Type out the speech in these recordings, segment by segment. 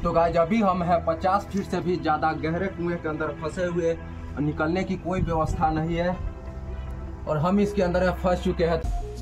तो गाइस अभी हम हैं 50 फीट से भी ज्यादा गहरे कुएं के अंदर फंसे हुए और निकलने की कोई व्यवस्था नहीं है और हम इसके अंदर फंस चुके हैं।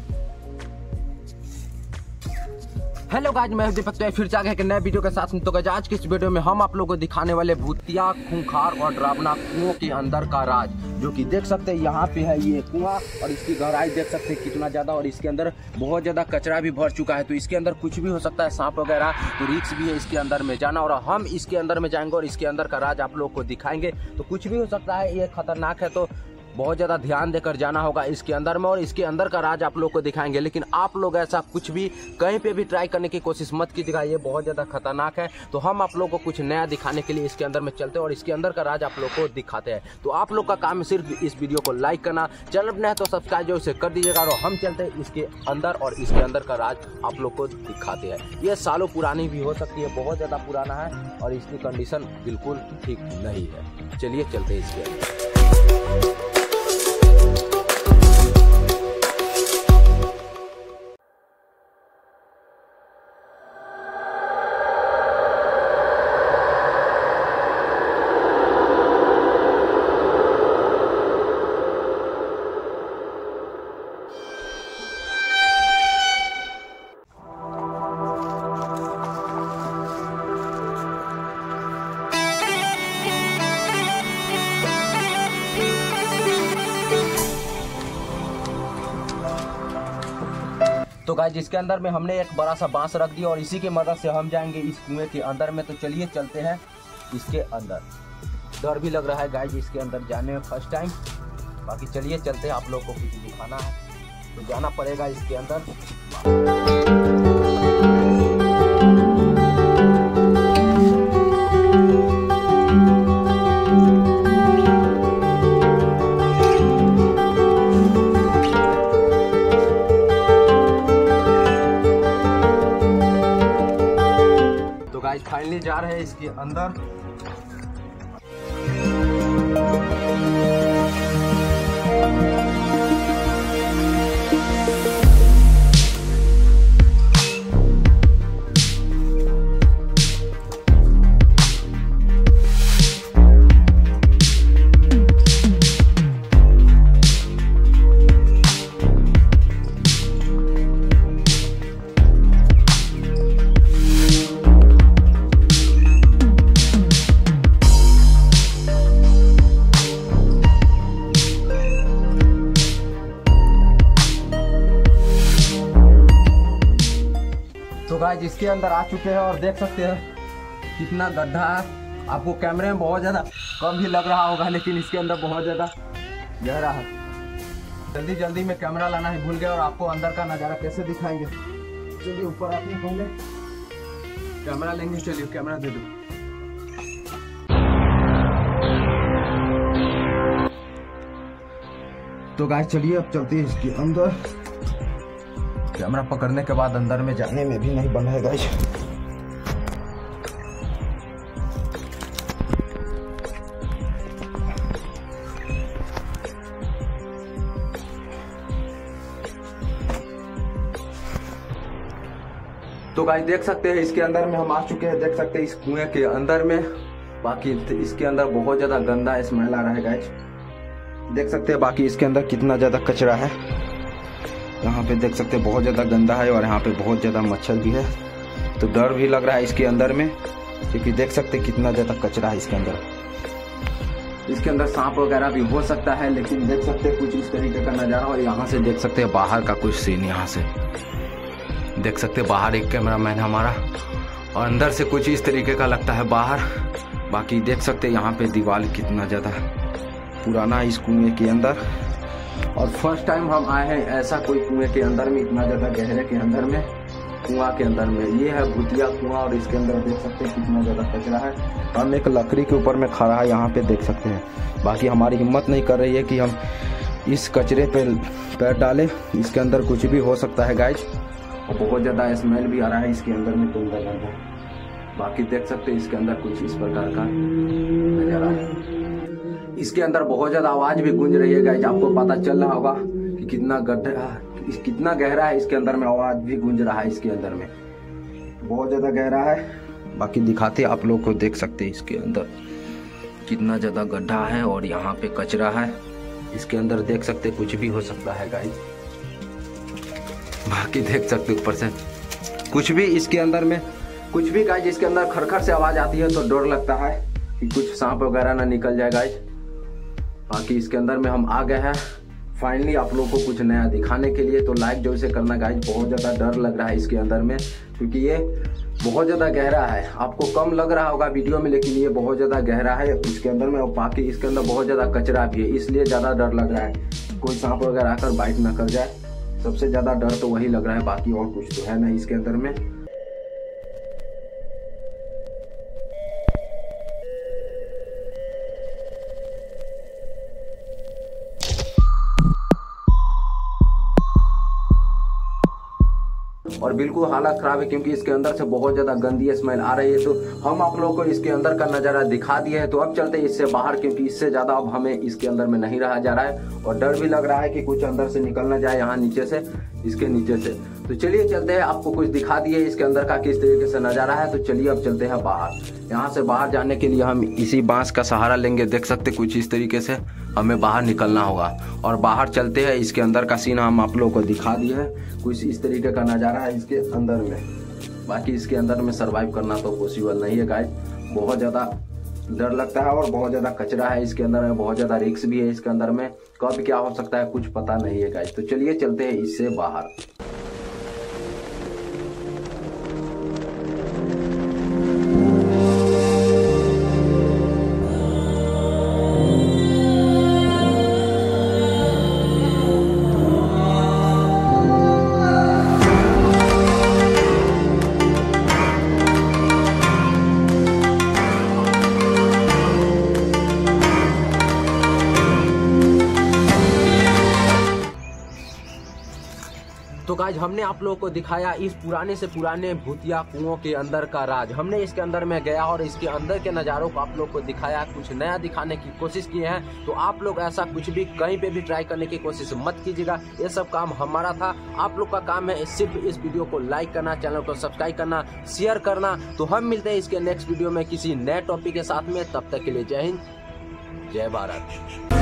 हेलो गाइस, मैं दीपक फिर से आ गया एक नए वीडियो के साथ। तो गाइस आज की इस वीडियो में हम आप लोगों को दिखाने वाले भूतिया, खूंखार और डरावना कुओं के अंदर का राज, जो कि देख सकते हैं यहाँ पे है ये कुआं और इसकी गहराई देख सकते हैं कितना ज्यादा, और इसके अंदर बहुत ज्यादा कचरा भी भर चुका है। तो इसके अंदर कुछ भी हो सकता है, सांप वगैरह, तो रिस्क भी है इसके अंदर में जाना। और हम इसके अंदर में जाएंगे और इसके अंदर का राज आप लोग को दिखाएंगे। तो कुछ भी हो सकता है, ये खतरनाक है, तो बहुत ज़्यादा ध्यान देकर जाना होगा इसके अंदर में, और इसके अंदर का राज आप लोग को दिखाएंगे। लेकिन आप लोग ऐसा कुछ भी कहीं पे भी ट्राई करने की कोशिश मत कीजिएगा, ये बहुत ज़्यादा खतरनाक है। तो हम आप लोग को कुछ नया दिखाने के लिए इसके अंदर में चलते हैं और इसके अंदर का राज आप लोग को दिखाते हैं। तो आप लोग का काम है सिर्फ इस वीडियो को लाइक करना, चैनल पर है तो सब्सक्राइब जो इसे कर दीजिएगा। और हम चलते हैं इसके अंदर और इसके अंदर का राज आप लोग को दिखाते हैं। ये सालों पुरानी भी हो सकती है, बहुत ज़्यादा पुराना है और इसकी कंडीशन बिल्कुल ठीक नहीं है। चलिए चलते हैं इसके अंदर। तो गाइस इसके अंदर में हमने एक बड़ा सा बांस रख दिया और इसी की मदद से हम जाएंगे इस कुएं के अंदर में। तो चलिए चलते हैं इसके अंदर। डर भी लग रहा है गाइस इसके अंदर जाने में फर्स्ट टाइम, बाकी चलिए चलते हैं। आप लोग को कुछ दिखाना है तो जाना पड़ेगा इसके अंदर। फाइनली जा रहे हैं इसके अंदर। तो गाइस इसके अंदर आ चुके हैं और देख सकते हैं कितना गड्ढा है। आपको कैमरे में बहुत ज़्यादा कम भी लग रहा होगा, लेकिन इसके अंदर बहुत ज़्यादा गहरा है। जल्दी जल्दी में कैमरा लाना ही भूल गया और आपको अंदर का नज़ारा कैसे दिखाएंगे। चलिए ऊपर आते पहले कैमरा लेंगे। चलिए कैमरा दे दो। तो गाइस चलिए अब चलते हैं इसके अंदर। कैमरा पकड़ने के बाद अंदर में जाने में भी नहीं बंद है गाइस। तो गाइस देख सकते हैं इसके अंदर में हम आ चुके हैं। देख सकते हैं इस कुएं के अंदर में, बाकी इसके अंदर बहुत ज्यादा गंदा स्मेल आ रहा है गाइस। देख सकते हैं बाकी इसके अंदर कितना ज्यादा कचरा है। यहाँ पे देख सकते हैं बहुत ज़्यादा गंदा है और यहाँ पे बहुत ज़्यादा मच्छर भी है। तो डर भी लग रहा है इसके अंदर में, क्योंकि देख सकते हैं कितना ज़्यादा कचरा है इसके अंदर। इसके अंदर सांप वगैरह भी हो सकता है, लेकिन देख सकते हैं कुछ इस तरीके का नज़ारा। और यहाँ से देख सकते हैं बाहर का कुछ सीन। यहाँ से देख सकते हैं बाहर एक कैमरामैन हमारा, और अंदर से कुछ इस तरीके का लगता है बाहर। बाकी देख सकते हैं यहाँ पे दीवार कितना ज़्यादा पुराना है इस कुएं के अंदर। और फर्स्ट टाइम हम आए हैं ऐसा कोई कुएं के अंदर में, इतना ज़्यादा गहरे के अंदर में, कुआं के अंदर में। ये है भूतिया कुआं और इसके अंदर देख सकते हैं कितना ज़्यादा कचरा है। हम एक लकड़ी के ऊपर में खड़ा है, यहाँ पे देख सकते हैं। बाकी हमारी हिम्मत नहीं कर रही है कि हम इस कचरे पे पैर डालें। इसके अंदर कुछ भी हो सकता है गाइस, और बहुत ज़्यादा स्मेल भी आ रहा है इसके अंदर में। तो बाकी देख सकते हैं इसके अंदर कुछ इस प्रकार का नजारा है। इसके अंदर बहुत ज्यादा आवाज भी गूंज रही है गाइस। आपको पता चल रहा होगा कि कितना गड्ढा, कितना गहरा है। इसके अंदर में आवाज भी गूंज रहा है। इसके अंदर में बहुत ज्यादा गहरा है बाकी दिखाते आप लोग को, देख सकते हैं इसके अंदर कितना ज़्यादा गड्ढा है और यहाँ पे कचरा है। इसके अंदर देख सकते कुछ भी हो सकता है गाइस। बाकी देख सकते ऊपर से कुछ भी इसके अंदर में कुछ भी गाइस, इसके अंदर खरखर से आवाज़ आती है तो डर लगता है कि कुछ सांप वगैरह ना निकल जाए गाइस। बाकी इसके अंदर में हम आ गए हैं फाइनली आप लोगों को कुछ नया दिखाने के लिए। तो लाइक जरूर से करना गाइस। बहुत ज़्यादा डर लग रहा है इसके अंदर में, क्योंकि ये बहुत ज़्यादा गहरा है। आपको कम लग रहा होगा वीडियो में, लेकिन ये बहुत ज़्यादा गहरा है इसके अंदर में। और बाकी इसके अंदर बहुत ज़्यादा कचरा भी है, इसलिए ज़्यादा डर लग रहा है कोई सांप वगैरह आकर बाइट ना कर जाए। सबसे ज़्यादा डर तो वही लग रहा है, बाकी और कुछ तो है ना इसके अंदर में। और बिल्कुल हालत खराब है, क्योंकि इसके अंदर से बहुत ज्यादा गंदी स्मेल आ रही है। तो हम आप लोगों को इसके अंदर का नजारा दिखा दिए है। तो अब चलते हैं इससे बाहर, क्योंकि इससे ज्यादा अब हमें इसके अंदर में नहीं रहा जा रहा है और डर भी लग रहा है कि कुछ अंदर से निकल ना जाए यहाँ नीचे से, इसके नीचे से। तो चलिए चलते हैं, आपको कुछ दिखा दिए इसके अंदर का किस तरीके से नजारा है। तो चलिए अब चलते हैं बाहर। यहाँ से बाहर जाने के लिए हम इसी बांस का सहारा लेंगे। देख सकते कुछ इस तरीके से हमें बाहर निकलना होगा और बाहर चलते हैं। इसके अंदर का सीन हम आप लोगों को दिखा दिए है। कुछ इस तरीके का नज़ारा है इसके अंदर में। बाकी इसके अंदर में सरवाइव करना तो पॉसिबल नहीं है गाइस। बहुत ज़्यादा डर लगता है और बहुत ज़्यादा कचरा है इसके अंदर में, बहुत ज़्यादा रिस्क भी है इसके अंदर में। कब क्या हो सकता है कुछ पता नहीं है गाइस। तो चलिए चलते हैं इससे बाहर। तो गाइज हमने आप लोगों को दिखाया इस पुराने से पुराने भूतिया कुओं के अंदर का राज। हमने इसके अंदर में गया और इसके अंदर के नज़ारों को आप लोग को दिखाया, कुछ नया दिखाने की कोशिश किए हैं। तो आप लोग ऐसा कुछ भी कहीं पे भी ट्राई करने की कोशिश मत कीजिएगा। ये सब काम हमारा था, आप लोग का काम है सिर्फ इस वीडियो को लाइक करना, चैनल को सब्सक्राइब करना, शेयर करना। तो हम मिलते हैं इसके नेक्स्ट वीडियो में किसी नए टॉपिक के साथ में। तब तक के लिए जय हिंद, जय भारत।